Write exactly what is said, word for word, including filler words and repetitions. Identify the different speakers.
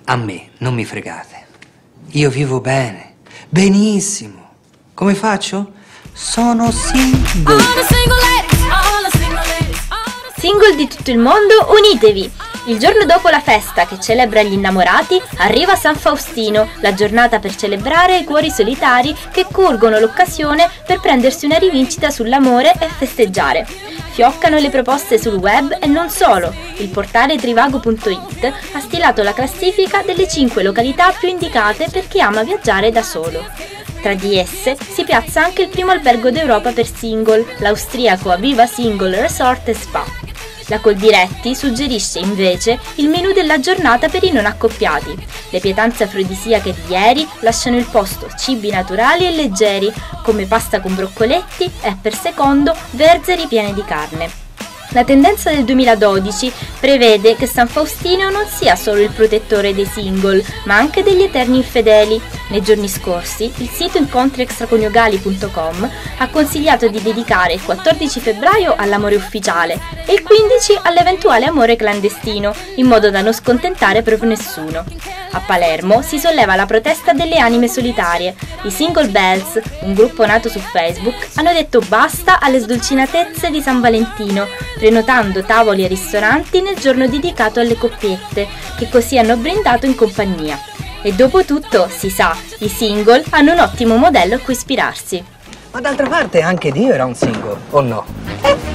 Speaker 1: A me non mi fregate. Io vivo bene, benissimo. Come faccio? Sono single.
Speaker 2: Single di tutto il mondo, unitevi! Il giorno dopo la festa che celebra gli innamorati, arriva San Faustino, la giornata per celebrare i cuori solitari che colgono l'occasione per prendersi una rivincita sull'amore e festeggiare. Fioccano le proposte sul web e non solo. Il portale trivago punto it ha stilato la classifica delle cinque località più indicate per chi ama viaggiare da solo. Tra di esse si piazza anche il primo albergo d'Europa per single, l'austriaco Aviva Single Resort e Spa. La Coldiretti suggerisce invece il menù della giornata per i non accoppiati. Le pietanze afrodisiache di ieri lasciano il posto cibi naturali e leggeri, come pasta con broccoletti e per secondo verze ripiene di carne. La tendenza del duemiladodici prevede che San Faustino non sia solo il protettore dei single, ma anche degli eterni infedeli. Nei giorni scorsi, il sito incontri extraconiugali punto com ha consigliato di dedicare il quattordici febbraio all'amore ufficiale e il quindici all'eventuale amore clandestino, in modo da non scontentare proprio nessuno. A Palermo si solleva la protesta delle anime solitarie. I Single Bells, un gruppo nato su Facebook, hanno detto basta alle sdolcinatezze di San Valentino, prenotando tavoli e ristoranti nel giorno dedicato alle coppiette, che così hanno brindato in compagnia. E dopo tutto, si sa, i single hanno un ottimo modello a cui ispirarsi.
Speaker 1: Ma d'altra parte anche Dio era un single, o no?